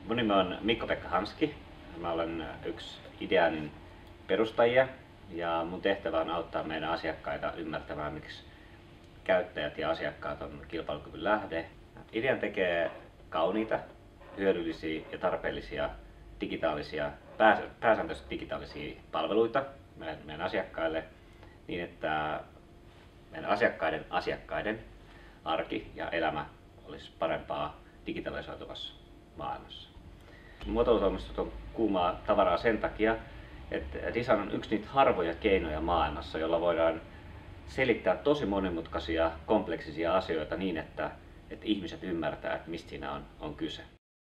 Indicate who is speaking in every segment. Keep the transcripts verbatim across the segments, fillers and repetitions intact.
Speaker 1: Mun nimi on Mikko-Pekka Hanski. Mä olen yksi Ideanin perustajia ja mun tehtävä on auttaa meidän asiakkaita ymmärtämään, miksi käyttäjät ja asiakkaat on kilpailukyvyn lähde. Idean tekee kauniita, hyödyllisiä ja tarpeellisia digitaalisia, pääsääntöisesti digitaalisia palveluita meidän, meidän asiakkaille niin, että meidän asiakkaiden asiakkaiden arki ja elämä olisi parempaa digitalisoituvassa maailmassa. Muotoilutoimistot on kuumaa tavaraa sen takia, että design on yksi niitä harvoja keinoja maailmassa, jolla voidaan selittää tosi monimutkaisia, kompleksisia asioita niin, että, että ihmiset ymmärtää, että mistä siinä on, on kyse.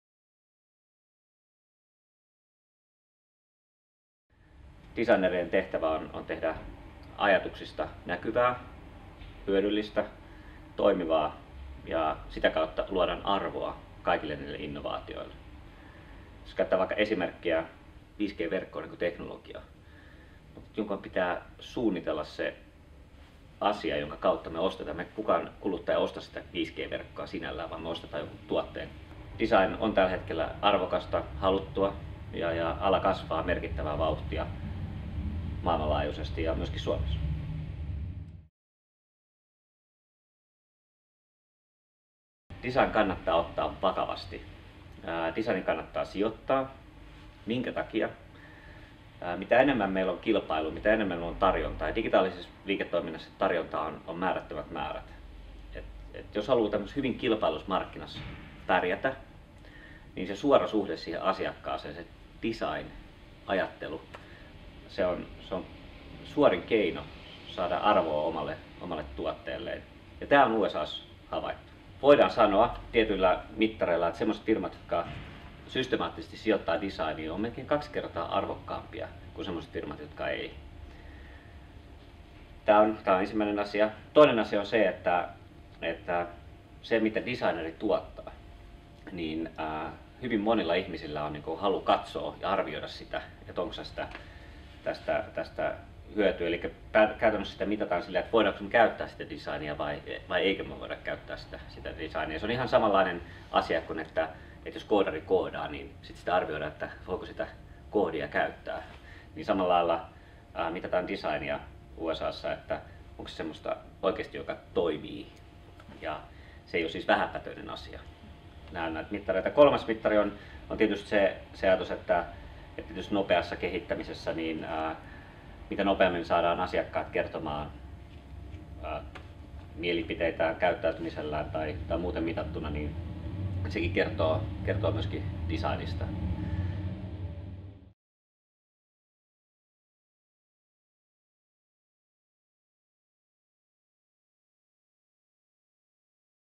Speaker 1: Designerien tehtävä on, on tehdä ajatuksista näkyvää, hyödyllistä, toimivaa ja sitä kautta luodaan arvoa kaikille niille innovaatioille. Jos käyttää vaikka esimerkkiä, viisi G-verkko on niin kuin teknologia, mutta jonkun pitää suunnitella se asia, jonka kautta me ostetaan. Me kukaan kuluttaja osta sitä viisi G-verkkoa sinällään, vaan me ostetaan joku tuotteen. Design on tällä hetkellä arvokasta, haluttua ja, ja ala kasvaa merkittävää vauhtia maailmanlaajuisesti ja myöskin Suomessa. Design kannattaa ottaa vakavasti. Designin kannattaa sijoittaa. Minkä takia? Mitä enemmän meillä on kilpailu, mitä enemmän meillä on tarjontaa. Ja digitaalisessa liiketoiminnassa tarjontaa on, on määrättömät määrät. Et, et jos haluaa tämmöisessä hyvin kilpailussa markkinassa pärjätä, niin se suora suhde siihen asiakkaaseen, se design-ajattelu, se on, se on suorin keino saada arvoa omalle, omalle tuotteelleen. Ja tämä on U S A:ssa havaittu. Voidaan sanoa tietyillä mittareilla, että sellaiset firmat, jotka systemaattisesti sijoittaa designiin, on melkein kaksi kertaa arvokkaampia kuin sellaiset firmat, jotka ei. Tämä on, tämä on ensimmäinen asia. Toinen asia on se, että, että se mitä designeri tuottaa, niin ää, hyvin monilla ihmisillä on niin kuin halu katsoa ja arvioida sitä, että onko se sitä, tästä, tästä hyötyä. Eli käytännössä sitä mitataan sillä, että voidaanko me käyttää sitä designia vai, vai eikö me voida käyttää sitä, sitä designia. Se on ihan samanlainen asia kuin, että, että jos koodari koodaa, niin sitten sitä arvioidaan, että voiko sitä koodia käyttää. Niin samalla lailla ää, mitataan designia U S A:ssa, että onko se semmoista oikeasti, joka toimii. Ja se ei ole siis vähäpätöinen asia. Nämä on näitä mittareita. Kolmas mittari on, on tietysti se, se ajatus, että, että tietysti nopeassa kehittämisessä niin ää, mitä nopeammin saadaan asiakkaat kertomaan ää, mielipiteitään käyttäytymisellään tai, tai muuten mitattuna, niin sekin kertoo, kertoo myöskin designista.